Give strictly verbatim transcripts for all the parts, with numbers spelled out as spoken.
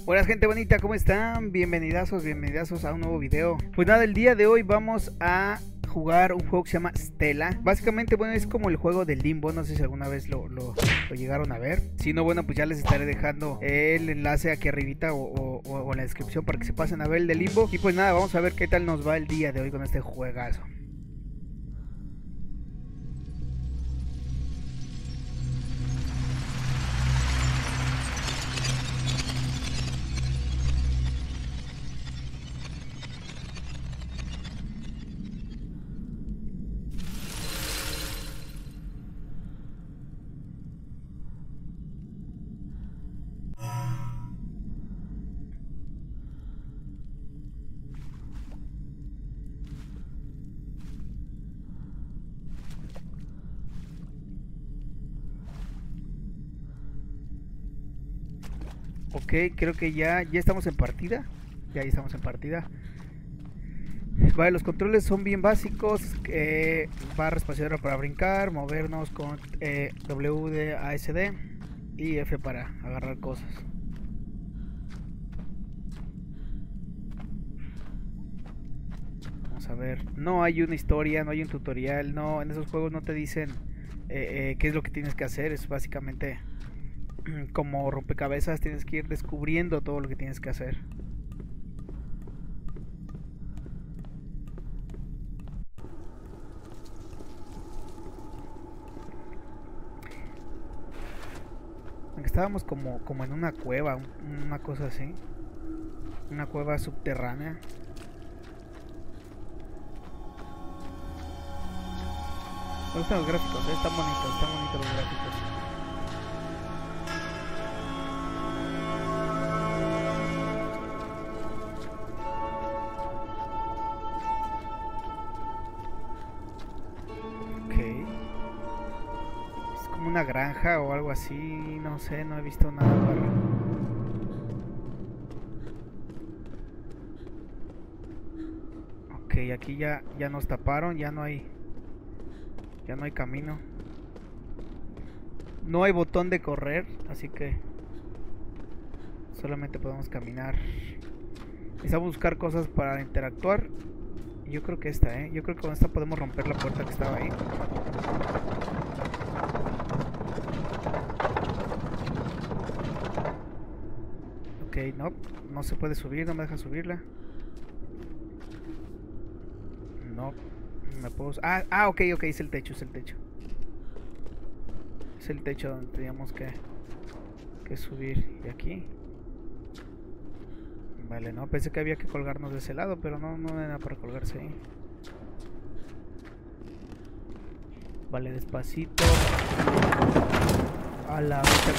Hola gente bonita, ¿cómo están? Bienvenidazos, bienvenidazos a un nuevo video. Pues nada, el día de hoy vamos a jugar un juego que se llama Stella. Básicamente, bueno, es como el juego de Limbo. No sé si alguna vez lo, lo, lo llegaron a ver. Si no, bueno, pues ya les estaré dejando el enlace aquí arribita o, o, o en la descripción para que se pasen a ver el de Limbo. Y pues nada, vamos a ver qué tal nos va el día de hoy con este juegazo. Ok, creo que ya, ya estamos en partida. Ya estamos en partida. Vale, los controles son bien básicos. eh, Barra espaciadora para brincar, movernos con eh, W D A S D y F para agarrar cosas. Vamos a ver. No hay una historia, no hay un tutorial. No, en esos juegos no te dicen eh, eh, qué es lo que tienes que hacer. Es básicamente como rompecabezas, tienes que ir descubriendo todo lo que tienes que hacer. Estábamos como, como en una cueva, una cosa así. Una cueva subterránea. Me gustan los gráficos, ¿eh? Están bonitos, están bonitos los gráficos. Una granja o algo así, no sé, no he visto nada para... Ok, aquí ya, ya nos taparon, ya no hay... Ya no hay camino. No hay botón de correr, así que... Solamente podemos caminar. Necesitamos buscar cosas para interactuar. Yo creo que esta, ¿eh? Yo creo que con esta podemos romper la puerta que estaba ahí. Ok, no, no se puede subir, no me deja subirla. No, no me puedo... Ah, ah, ok, ok, es el techo, es el techo. Es el techo donde teníamos que, que subir. Y aquí. Vale, no, pensé que había que colgarnos de ese lado, pero no, no hay nada para colgarse ahí. Vale, despacito. A la otra.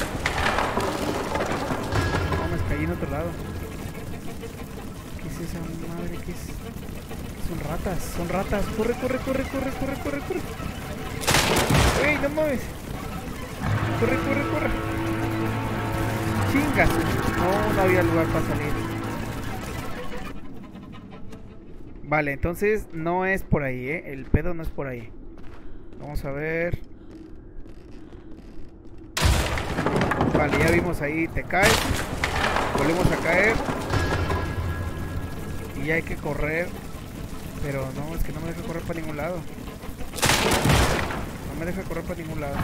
No, me caí en otro lado. ¿Qué es esa madre? ¿Qué es? Son ratas, son ratas. Corre, corre, corre, corre, corre, corre, corre. ¡Ey, no mueves! Corre, corre, corre. Chingas. No, no había lugar para salir. Vale, entonces no es por ahí, ¿eh? El pedo no es por ahí. Vamos a ver. Vale, ya vimos ahí, te caes. Volvemos a caer. Y ya hay que correr. Pero no, es que no me deja correr para ningún lado. No me deja correr para ningún lado.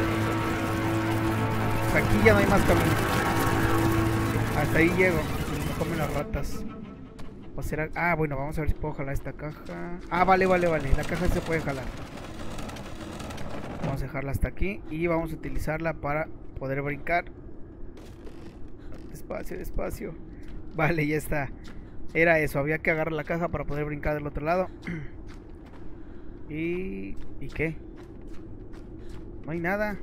Pues aquí ya no hay más camino. Hasta ahí llego. Me comen las ratas. O será... Ah, bueno, vamos a ver si puedo jalar esta caja. Ah, vale, vale, vale. La caja se puede jalar. Vamos a dejarla hasta aquí. Y vamos a utilizarla para poder brincar. Despacio, despacio. Vale, ya está. Era eso, había que agarrar la caja para poder brincar del otro lado. ¿Y... ¿Y qué? No hay nada.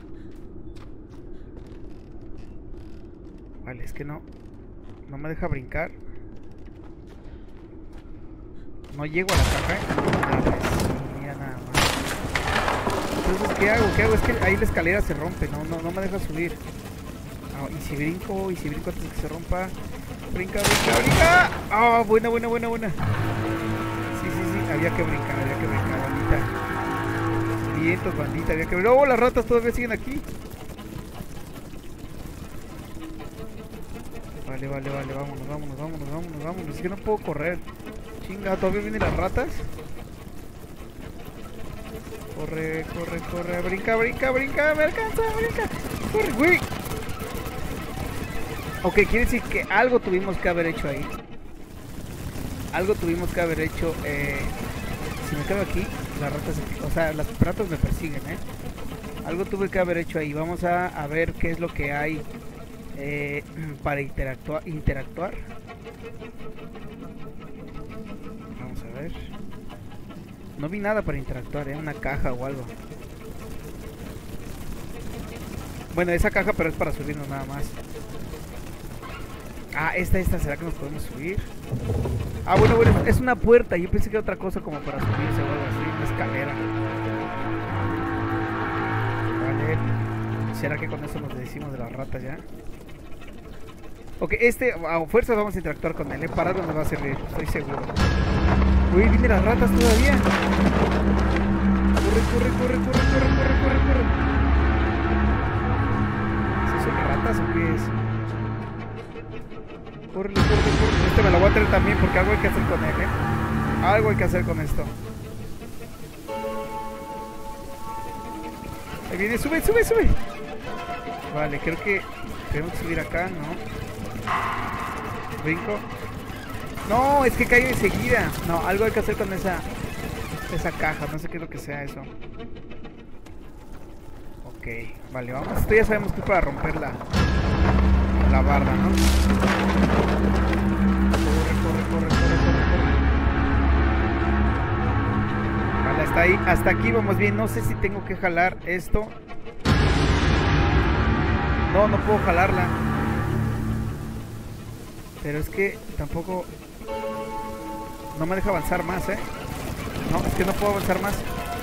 Vale, es que no... No me deja brincar. No llego a la caja, ¿eh? Ah, pues, mira nada más. Entonces, ¿qué hago? ¿Qué hago? Es que ahí la escalera se rompe, no, no, no me deja subir. Ah, y si brinco, y si brinco antes de que se rompa. Brinca, brinca, brinca. Ah, oh, buena, buena, buena, buena. Sí, sí, sí, había que brincar, había que brincar, bandita. Vientos, bandita, había que brincar. Oh, las ratas todavía siguen aquí. Vale, Vale, vale, vale, vámonos, vámonos, vámonos, vámonos, vámonos. Es que no puedo correr. Chinga, ¿todavía vienen las ratas? Corre, corre, corre, brinca, brinca, brinca, me alcanza, brinca. Corre, güey. Ok, quiere decir que algo tuvimos que haber hecho ahí. Algo tuvimos que haber hecho. Eh, si me quedo aquí, las ratas, o sea, las ratas me persiguen, ¿eh? Algo tuve que haber hecho ahí. Vamos a, a ver qué es lo que hay eh, para interactuar, interactuar. Vamos a ver. No vi nada para interactuar, ¿eh? Una caja o algo. Bueno, esa caja, pero es para subirnos nada más. Ah, esta, esta, ¿será que nos podemos subir? Ah, bueno, bueno, es una puerta. Yo pensé que era otra cosa como para subirse o algo así, una escalera. Vale. ¿Será que con eso nos decimos de las ratas ya? Ok, este, a fuerzas vamos a interactuar con él, ¿eh? Para donde va a servir, estoy seguro. Uy, vienen las ratas todavía. Corre, corre, corre, corre, corre, corre, corre, corre. ¿Sí son ratas o qué es? Corre, corre, corre. Este me lo voy a traer también porque algo hay que hacer con él, ¿eh? Algo hay que hacer con esto. Ahí viene, sube, sube, sube. Vale, creo que tenemos que subir acá, ¿no? Brinco. No, es que cayó enseguida. No, algo hay que hacer con esa esa caja. No sé qué es lo que sea eso. Ok, vale, vamos. Esto ya sabemos que es para romper la, la barra, ¿no? Corre, corre, corre, corre, corre, corre. Vale, hasta ahí, hasta aquí vamos bien. No sé si tengo que jalar esto. No, no puedo jalarla. Pero es que tampoco... No me deja avanzar más, ¿eh? No, es que no puedo avanzar más.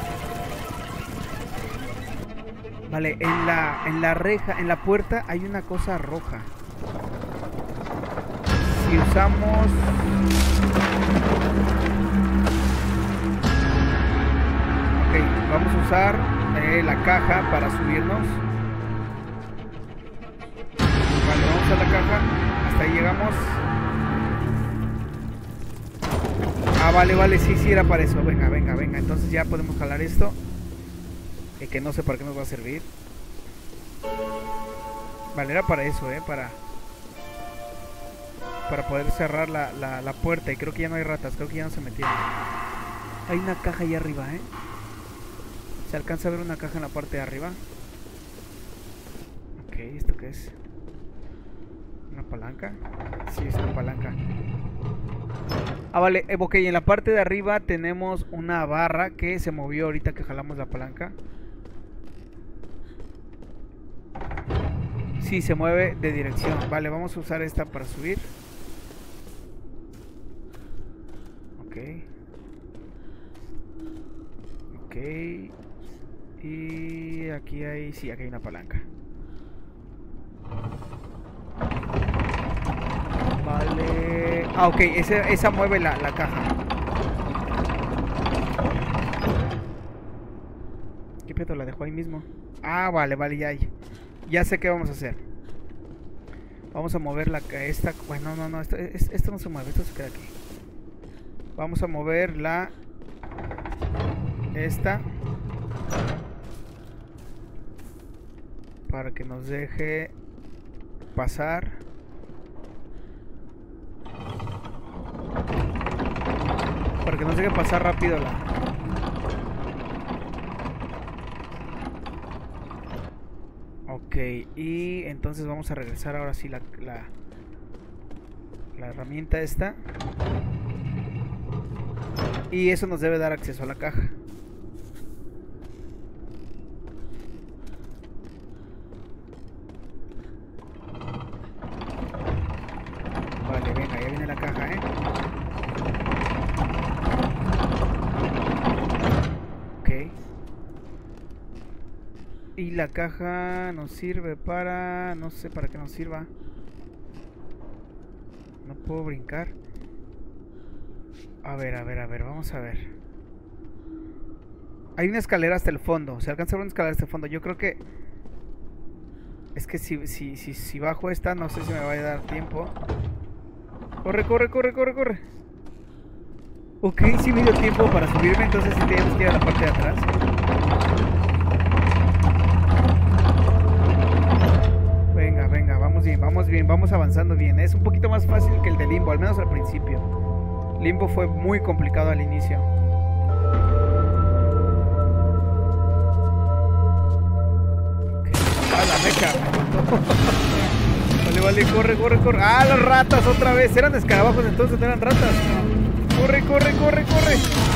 Vale, en la, en la reja, en la puerta hay una cosa roja. Si usamos... Ok, vamos a usar eh, la caja para subirnos. Vale, vamos a la caja. Hasta ahí llegamos. Ah, vale, vale, sí, sí era para eso. Venga, venga, venga. Entonces ya podemos jalar esto. Eh, que no sé para qué nos va a servir. Vale, era para eso, eh. Para Para poder cerrar la, la, la puerta. Y creo que ya no hay ratas. Creo que ya no se metieron. Hay una caja ahí arriba, eh. ¿Se alcanza a ver una caja en la parte de arriba? Ok, ¿esto qué es? ¿Una palanca? Sí, es una palanca. Ah, vale, eh, ok, en la parte de arriba tenemos una barra que se movió ahorita que jalamos la palanca. Sí, se mueve de dirección. Vale, vamos a usar esta para subir. Ok. Ok. Y aquí hay... Sí, aquí hay una palanca. Vale. Ah, ok, esa, esa mueve la, la caja. ¿Qué pedo? La dejó ahí mismo. Ah, vale, vale, ya hay. Ya sé qué vamos a hacer. Vamos a mover la esta. Bueno, no, no, esto, esto no se mueve, esto se queda aquí. Vamos a mover la esta para que nos deje pasar. Para que nos deje pasar rápido la... Ok, y entonces vamos a regresar ahora sí la, la, la herramienta esta. Y eso nos debe dar acceso a la caja. Vale, venga, ya viene la caja, ¿eh? Ok. Y la caja nos sirve para... No sé para qué nos sirva. No puedo brincar. A ver, a ver, a ver, vamos a ver. Hay una escalera hasta el fondo. Se alcanza a ver una escalera hasta el fondo. Yo creo que... Es que si, si, si, si bajo esta, no sé si me va a dar tiempo. Corre, corre, corre, corre, corre. Ok, sí me dio tiempo para subirme, entonces sí tenemos que ir a la parte de atrás. Venga, venga, vamos bien, vamos bien, vamos avanzando bien. Es un poquito más fácil que el de Limbo, al menos al principio. Limbo fue muy complicado al inicio. Okay. Ah, la mecha. Vale, vale, corre, corre, corre. Ah, las ratas otra vez. Eran escarabajos entonces, no eran ratas. Corre, corre, corre, corre.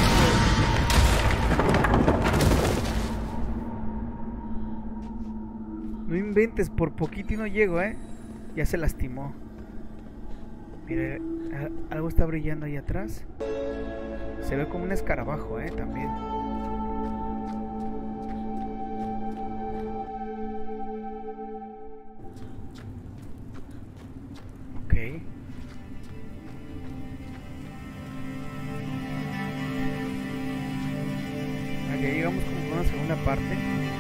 No inventes, por poquito y no llego, eh. Ya se lastimó. Mire, algo está brillando ahí atrás. Se ve como un escarabajo, eh, también. Ok. Ya llegamos como a una segunda parte.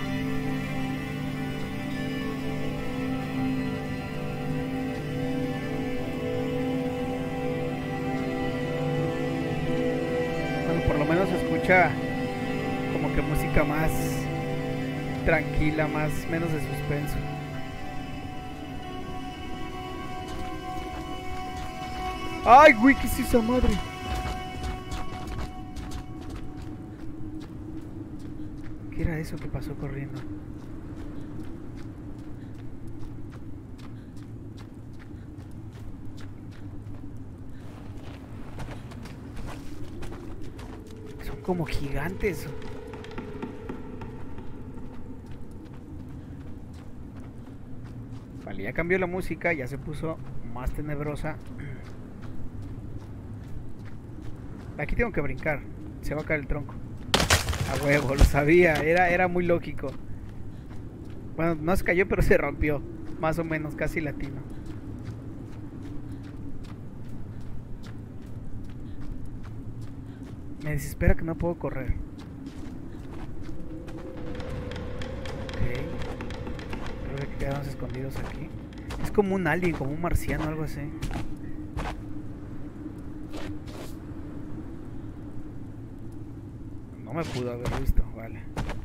Bueno, por lo menos se escucha como que música más tranquila, más menos de suspenso. ¡Ay, güey! ¿Qué es esa madre? ¿Qué era eso que pasó corriendo? Son como gigantes. Vale, ya cambió la música, ya se puso más tenebrosa. Aquí tengo que brincar. Se va a caer el tronco. A huevo, lo sabía. Era, era muy lógico. Bueno, no se cayó, pero se rompió. Más o menos, casi latino. Me desespera que no puedo correr. Ok. Creo que quedamos escondidos aquí. Es como un alien, como un marciano, algo así. No me pudo haber visto, vale.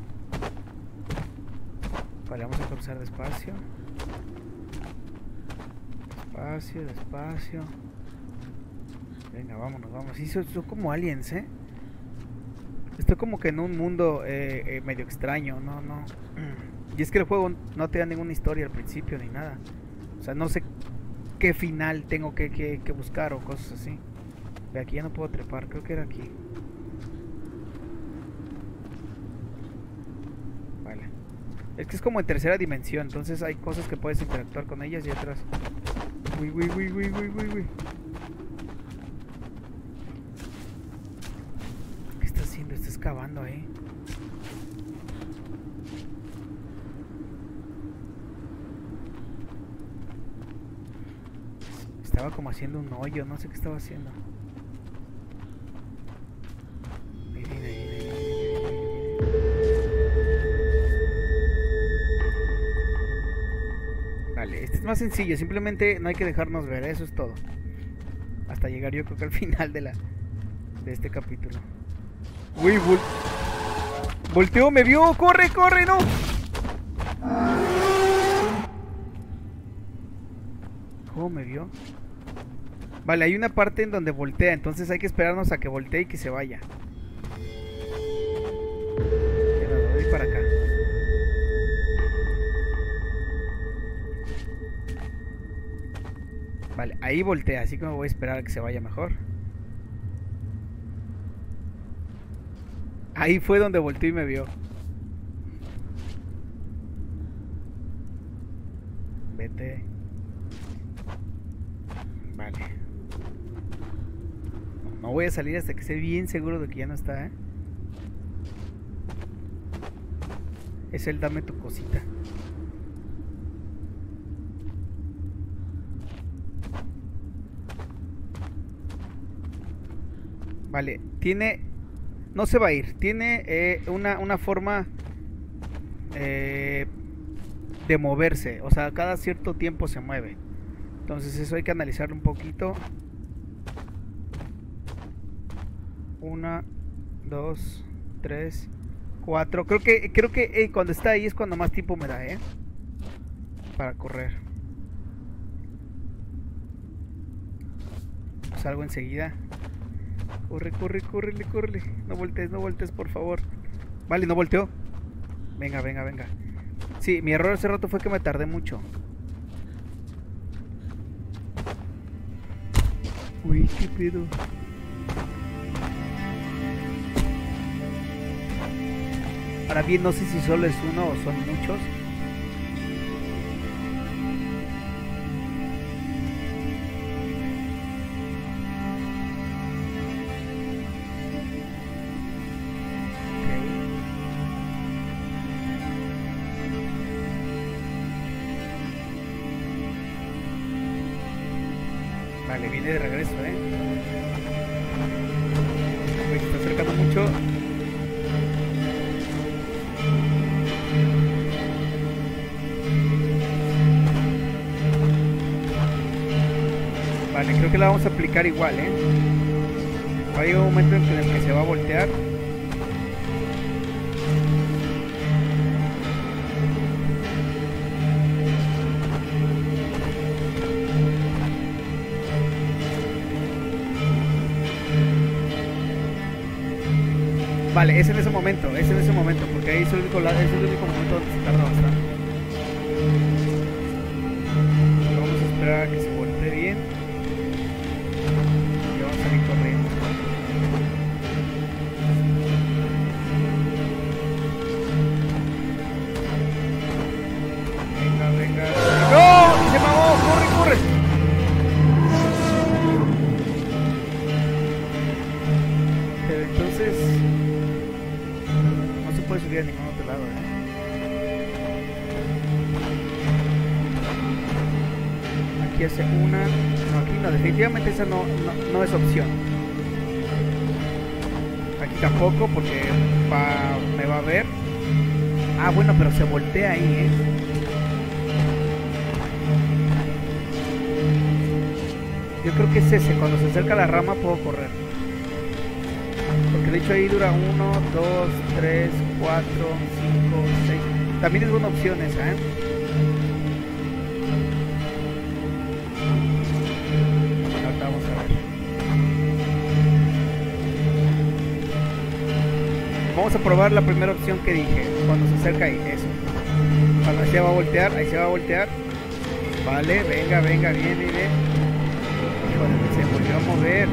Vale, vamos a cruzar despacio. Despacio, despacio. Venga, vámonos, vamos. Sí, son, son como aliens, ¿eh? Estoy como que en un mundo eh, eh, medio extraño, no, no. Y es que el juego no te da ninguna historia al principio ni nada. O sea, no sé qué final tengo que, que, que buscar o cosas así. De aquí ya no puedo trepar, creo que era aquí. Vale. Es que es como en tercera dimensión, entonces hay cosas que puedes interactuar con ellas y otras. Uy, uy, uy, uy, uy, uy, uy. ¿Qué está haciendo? Está excavando ahí. Estaba como haciendo un hoyo, no sé qué estaba haciendo. Ahí viene, ahí viene, ahí viene, ahí viene. Vale, este es más sencillo, simplemente no hay que dejarnos ver, eso es todo. Hasta llegar yo creo que al final de la de este capítulo. Uy, vol volteó, me vio, corre, corre, no. ¿Cómo me vio? Vale, hay una parte en donde voltea, entonces hay que esperarnos a que voltee y que se vaya. Ya me voy para acá. Vale, ahí voltea, así que me voy a esperar a que se vaya mejor. Ahí fue donde volteó y me vio. Vete. Vale. No voy a salir hasta que esté bien seguro de que ya no está, ¿eh? Es el dame tu cosita. Vale, tiene... No se va a ir. Tiene eh, una, una forma... Eh, de moverse. O sea, cada cierto tiempo se mueve. Entonces eso hay que analizarlo un poquito. Una, dos, tres, cuatro. Creo que, creo que eh, cuando está ahí es cuando más tiempo me da, ¿eh? Para correr. Salgo enseguida. Corre, corre, corre, corre. No voltees, no voltees, por favor. Vale, no volteó. Venga, venga, venga. Sí, mi error hace rato fue que me tardé mucho. Uy, qué pedo. Ahora bien, no sé si solo es uno o son muchos. Vale, viene de regreso, eh. Uy, se está acercando mucho. Vale, creo que la vamos a aplicar igual, eh. Va a llegar un momento en el que se va a voltear. Vale, es en ese momento, es en ese momento, porque ahí es el único, es el único momento donde se tarda bastante. Vamos a esperar a que se voltee bien. Y vamos a salir corriendo. Venga, venga. ¡No! ¡Se mamó! ¡Corre, corre! Pero entonces... puede subir a ningún otro lado, ¿eh? Aquí hace una. No, aquí no, definitivamente esa no, no, no es opción. Aquí tampoco, porque va, me va a ver. Ah, bueno, pero se voltea ahí, ¿eh? Yo creo que es ese. Cuando se acerca a la rama puedo correr. Porque de hecho ahí dura uno, dos, tres, cuatro, cinco, seis. También es buena opción esa, ¿eh? Ahorita vamos a ver. Vamos a probar la primera opción que dije. Cuando se acerca ahí, eso. Cuando se va a voltear, ahí se va a voltear. Vale, venga, venga, viene, viene. Híjole, se volvió a mover.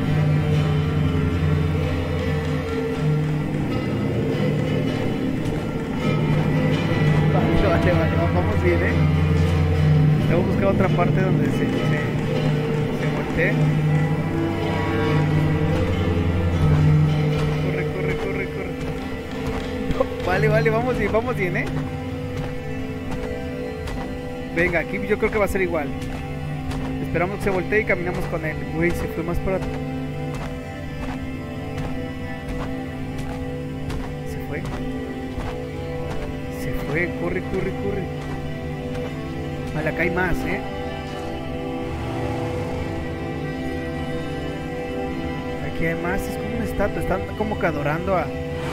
Vale, vale, vamos bien, eh. Tengo que buscar otra parte donde se, se, se voltee. Corre, corre, corre, corre. No, vale, vale, vamos bien, vamos bien, eh. Venga, aquí yo creo que va a ser igual. Esperamos que se voltee y caminamos con él. Uy, se fue más para... Se fue. Se fue, corre, corre, corre. Vale, acá hay más, eh. Aquí hay más, es como una estatua. Están como que adorando a... a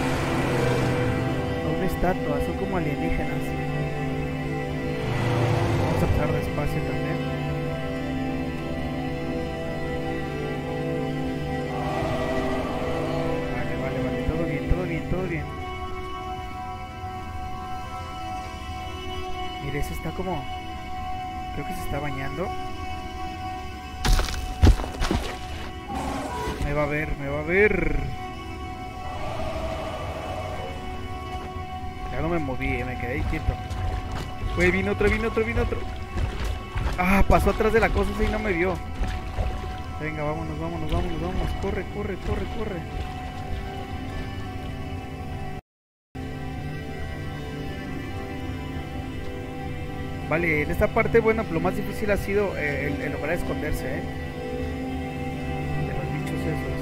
una estatua, son como alienígenas. Vamos a pasar despacio también. Vale, vale, vale, todo bien, todo bien, todo bien. Mire, ese está como... creo que se está bañando. Me va a ver, me va a ver. Ya no me moví, eh, me quedé ahí quieto. Güey, vino otro, vino otro, vino otro. Ah, pasó atrás de la cosa y no me vio. Venga, vámonos, vámonos, vámonos, vámonos. Corre, corre, corre, corre. Vale, en esta parte, bueno, lo más difícil ha sido eh, el, el lograr esconderse, ¿eh? De los bichos esos.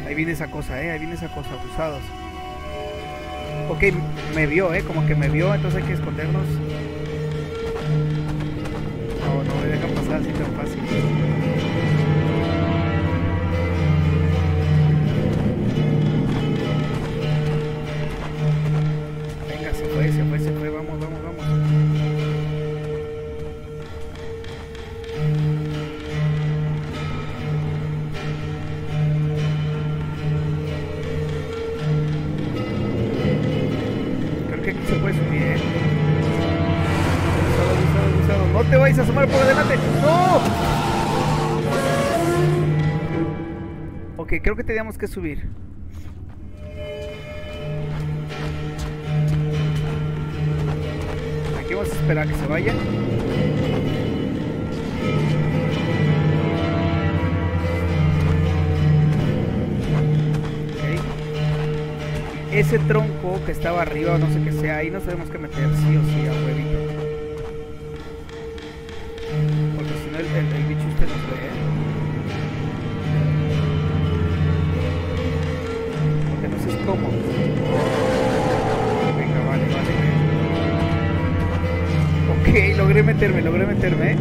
Ahí viene esa cosa, eh. Ahí viene esa cosa, abusados. Ok, me vio, eh. Como que me vio, entonces hay que escondernos. No, no me dejan pasar así tan fácil. Venga, se fue, se fue, se fue. Vamos, vamos, vamos. Creo que aquí se puede subir, eh. Abusado, abusado, abusado. No te vayas a asomar por adelante. ¡No! Ok, creo que teníamos que subir. Aquí vamos a esperar a que se vaya. Ok. Ese tronco que estaba arriba, no sé qué sea, ahí nos tenemos que meter sí o sí a huevito. Porque si no el, el, el bicho usted nos ve, ¿eh? Porque no sé cómo. Venga, vale, vale. Ok, logré meterme, logré meterme, ¿eh?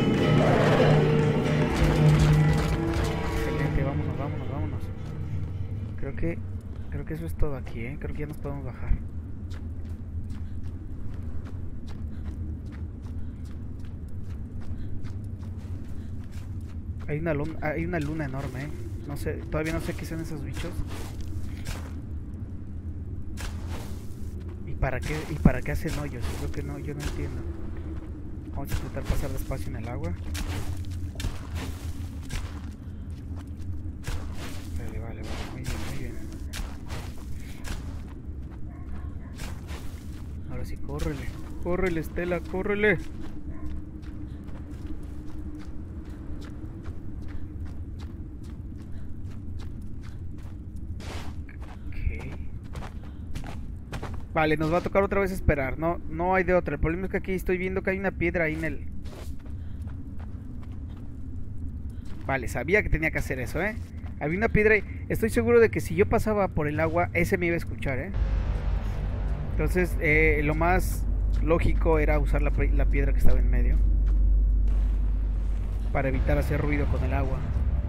Excelente, vámonos, vámonos, vámonos. Creo que... Creo que eso es todo aquí, ¿eh? Creo que ya nos podemos bajar. Hay una luna, hay una luna enorme, ¿eh? No sé, todavía no sé qué son esos bichos. ¿Y para qué, y para qué hacen hoyos? Creo que no, yo no entiendo. Vamos a intentar pasar despacio en el agua. Vale, vale, vale, muy bien, muy bien. Ahora sí, córrele, córrele, Estela, córrele. Vale, nos va a tocar otra vez esperar. No, no hay de otra. El problema es que aquí estoy viendo que hay una piedra ahí en el... Vale, sabía que tenía que hacer eso, ¿eh? Había una piedra ahí. Estoy seguro de que si yo pasaba por el agua, ese me iba a escuchar, ¿eh? Entonces, eh, lo más lógico era usar la, la piedra que estaba en medio para evitar hacer ruido con el agua.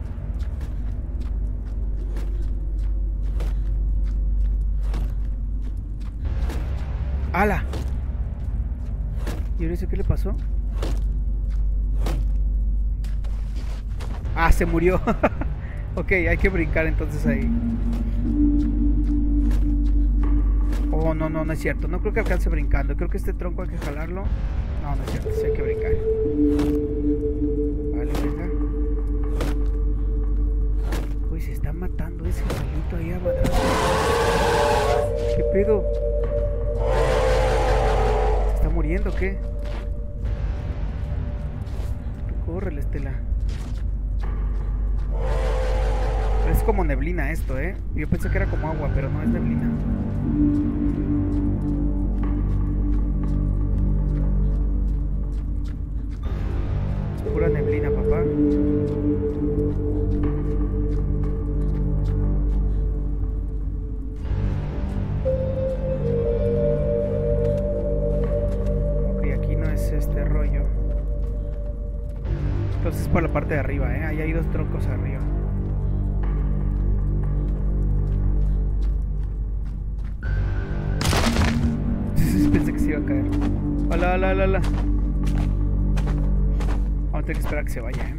¡Hala! ¿Y ahora qué le pasó? Ah, se murió. Ok, hay que brincar entonces ahí. Oh, no, no, no es cierto. No creo que alcance brincando. Creo que este tronco hay que jalarlo. No, no es cierto. Sí hay que brincar. Vale, venga. Uy, se está matando ese malito ahí a madrazos. ¿Qué pedo? ¿Se está muriendo o qué? Córrele, Estela. Es como neblina esto, ¿eh? Yo pensé que era como agua, pero no es neblina. Es pura neblina, papá. Ok, aquí no es este rollo. Entonces por la parte de arriba, ¿eh? Ahí hay dos troncos arriba. Pensé que se iba a caer. Hola, hola, hola, hola. Vamos a tener que esperar a que se vaya, ¿eh?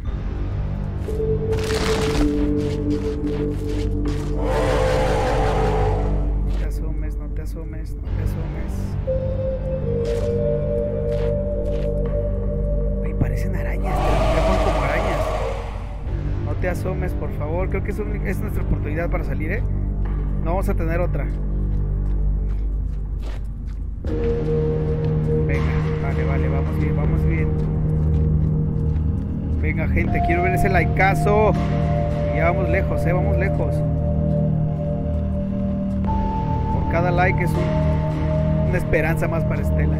No te asomes, no te asomes, no te asomes. Ay, parecen arañas, te ponen como arañas. No te asomes, por favor. Creo que es, un, es nuestra oportunidad para salir, ¿eh? No vamos a tener otra. Venga, vale, vale, vamos bien, vamos bien. Venga, gente, quiero ver ese likeazo. Y ya vamos lejos, eh, vamos lejos. Por cada like es un, una esperanza más para Estela.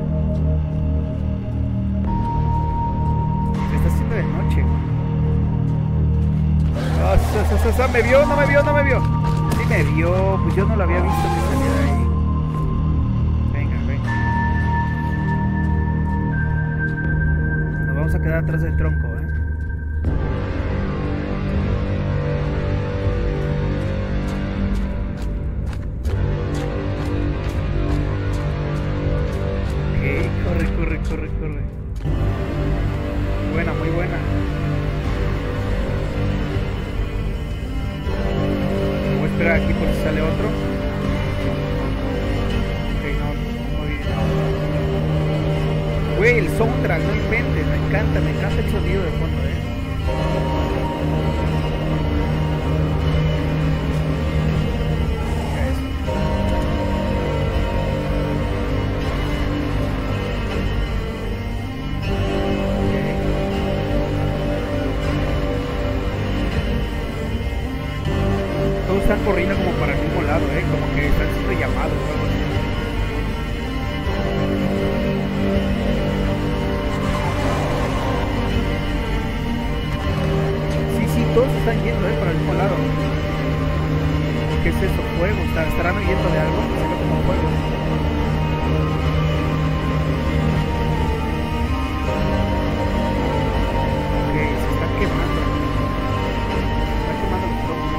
Se está haciendo de noche. Oh, so, so, so, so, me vio, no me vio, no me vio. Sí me vio, pues yo no lo había visto que salía de ahí. Venga, venga. Nos vamos a quedar atrás del tronco, ¿eh? Ok, corre, corre, corre, corre. Buena, muy buena. Voy a esperar aquí por si sale otro. Ok, no, no, no. Güey, el soundtrack, no inventes, me encanta, me encanta el sonido de fondo, eh. Están corriendo como para el mismo lado, eh, como que están siendo llamados o algo así. Sí, sí, todos están yendo, eh, para el mismo lado. ¿Qué es eso? Fuego, estarán huyendo de algo, se ve como fuego. Ok, se están quemando. Se están quemando los troncos.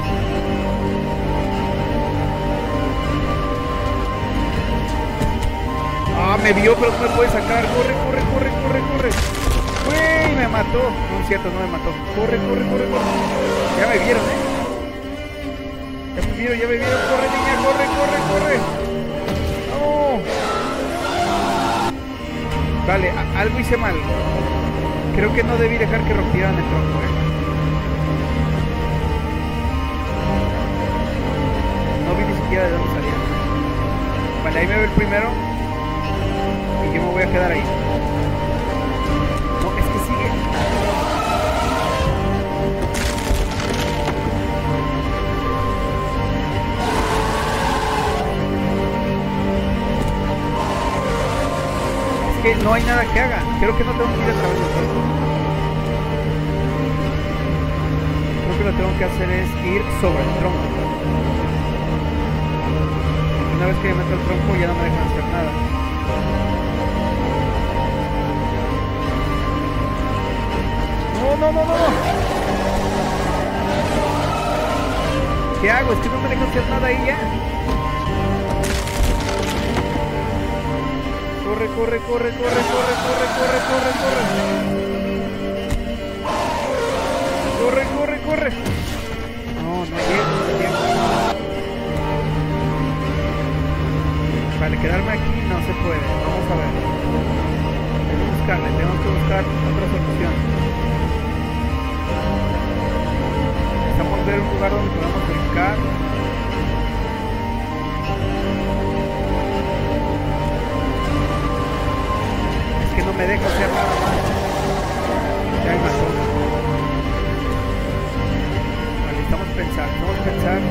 Ah, me vio, pero no me puede sacar. Corre, corre, corre, corre, corre. Uy, me mató. No es cierto, no me mató. Corre, corre, corre, corre. Ya me vieron, eh. Ya me vieron, ya me vieron. Corre, niña, corre, corre, corre. No. Vale, a algo hice mal. Creo que no debí dejar que rompieran el tronco, eh. No vi ni siquiera de dónde salía. Vale, ahí me ve el primero. Y yo me voy a quedar ahí. No, es que sigue. Es que no hay nada que haga. Creo que no tengo que ir a través del tronco. Creo que lo que tengo que hacer es ir sobre el tronco. Y una vez que me meto el tronco ya no me dejan hacer nada. No, no, no, no. ¿Qué hago? Es que no me dejo hacer nada ahí ya. Corre, corre, corre, corre, corre, corre, corre, corre, corre. Corre, corre, corre. No, no llego, no llego. Vale, quedarme aquí no se puede. Vamos a ver. Tengo que buscarle, tengo que buscar otra solución. Necesitamos ver un lugar donde podamos brincar. Es que no me deja hacer nada más. Ya hay más cosas. Vale, necesitamos pensar, vamos a pensar.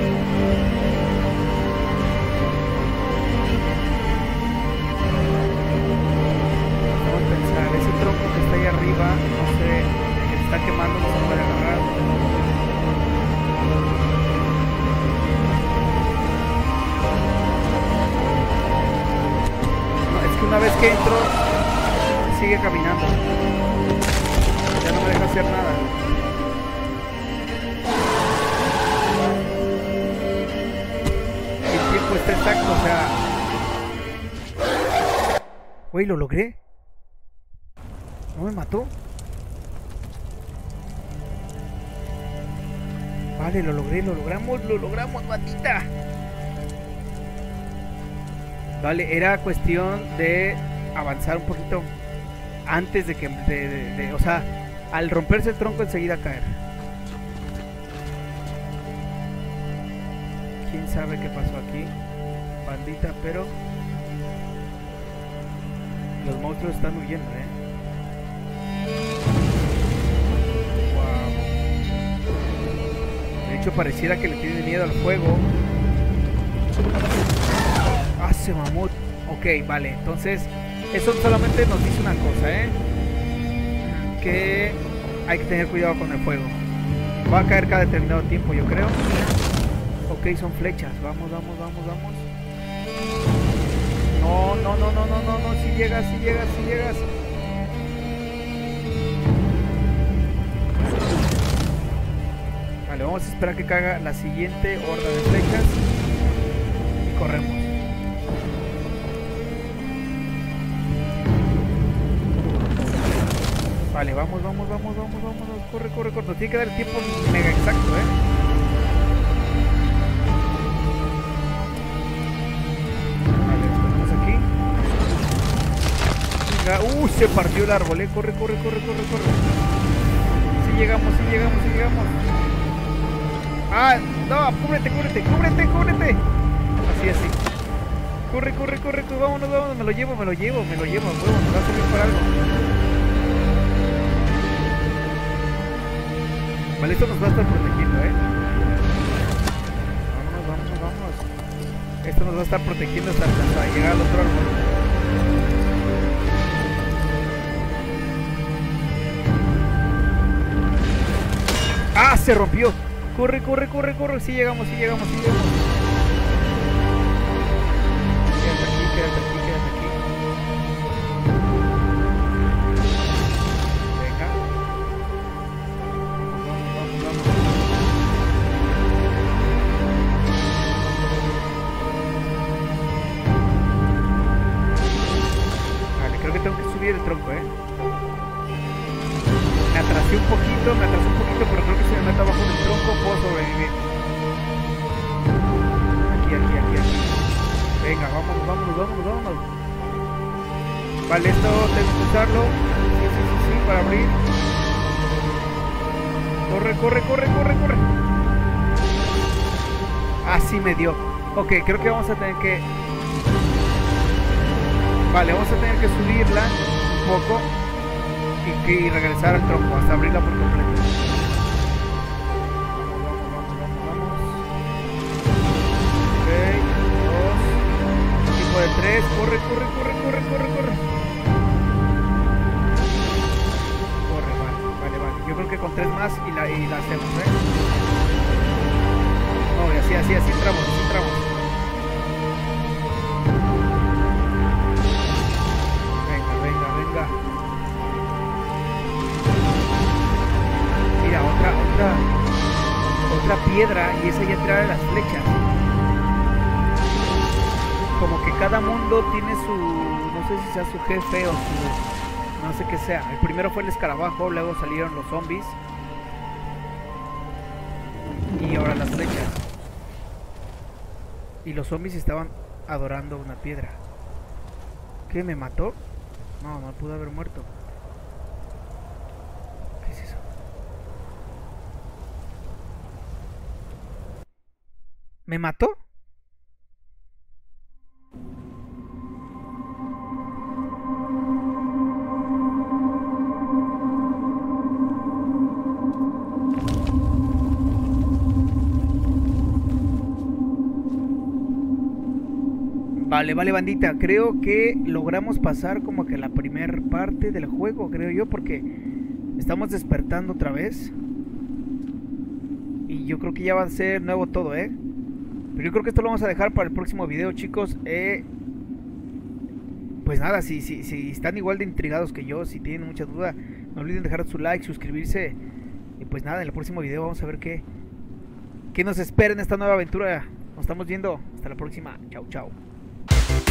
Vamos a pensar, ese tronco que está ahí arriba, no sé, que se está quemando, no se puede agarrar. Una vez que entro, sigue caminando. Ya no me deja hacer nada. El tiempo está exacto, o sea... Güey, lo logré. No me mató. Vale, lo logré, lo logramos, lo logramos, bandita. Vale, era cuestión de avanzar un poquito antes de que, de, de, de, o sea, al romperse el tronco enseguida caer. Quién sabe qué pasó aquí, bandita, pero los monstruos están huyendo, eh. Wow. De hecho pareciera que le tienen miedo al fuego. Hace mamut. Ok, vale, entonces eso solamente nos dice una cosa, ¿eh? Que hay que tener cuidado con el fuego. Va a caer cada determinado tiempo, yo creo. Ok, son flechas. Vamos, vamos, vamos, vamos. No, no, no, no, no, no, no. Si llegas, si llegas, si llegas. Vale, vamos a esperar que caiga la siguiente horda de flechas. Y corremos. Vale, vamos, vamos, vamos, vamos, vamos. Corre, corre, corre. Nos tiene que dar el tiempo mega exacto, eh. Uy, se partió el árbol, eh. Corre, corre, corre, corre, corre. Si llegamos, si llegamos, si llegamos. Ah, no, cúbrete, cúbrete, cúbrete, cúbrete. Así, así. Corre, corre, corre, corre, vámonos, vámonos. Me lo llevo, me lo llevo, me lo llevo, huevo, me va a servir para algo. Vale, esto nos va a estar protegiendo, eh. Vámonos, vámonos, vámonos. Esto nos va a estar protegiendo hasta, hasta llegar al otro árbol. ¡Ah! Se rompió. Corre, corre, corre, corre. Si sí llegamos, si sí llegamos, si sí llegamos. Quédate aquí, quédate aquí, quédate aquí. Venga. Vamos, vamos, vamos, vamos. Vale, creo que tengo que subir el tronco, eh. Me atrasé un poquito, me atrasé un poquito, pero creo que si me meto abajo del tronco puedo sobrevivir. Aquí, aquí, aquí, aquí. Venga, vámonos, vámonos, vámonos, vámonos. Vale, esto tengo que usarlo. Sí, sí, sí, sí, para abrir. Corre, corre, corre, corre, corre. Así me dio. Ok, creo que vamos a tener que... Vale, vamos a tener que subirla un poco. Y, y regresar al tronco hasta abrirla por completo. Vamos, vamos, vamos, vamos, vamos. Ok, dos. Tipo de tres. Corre, corre, corre, corre, corre, corre. Corre, vale, vale, vale. Yo creo que con tres más y la, y la hacemos, ¿eh? No, y así, así, así entramos, así entramos. Venga, venga, venga. Otra, otra, otra piedra y esa ya trae las flechas. Como que cada mundo tiene su, no sé si sea su jefe o su, no sé qué sea. El primero fue el escarabajo, luego salieron los zombies y ahora las flechas. Y los zombies estaban adorando una piedra. ¿Qué? ¿Me mató? No, no pudo haber muerto. ¿Qué es eso? ¿Me mató? Vale, vale, bandita. Creo que logramos pasar como que la primera parte del juego, creo yo, porque estamos despertando otra vez. Y yo creo que ya va a ser nuevo todo, ¿eh? Pero yo creo que esto lo vamos a dejar para el próximo video, chicos. Eh, pues nada, si, si, si están igual de intrigados que yo, si tienen mucha duda, no olviden dejar su like, suscribirse. Y pues nada, en el próximo video vamos a ver qué, qué nos espera en esta nueva aventura. Nos estamos viendo. Hasta la próxima. Chau, chau.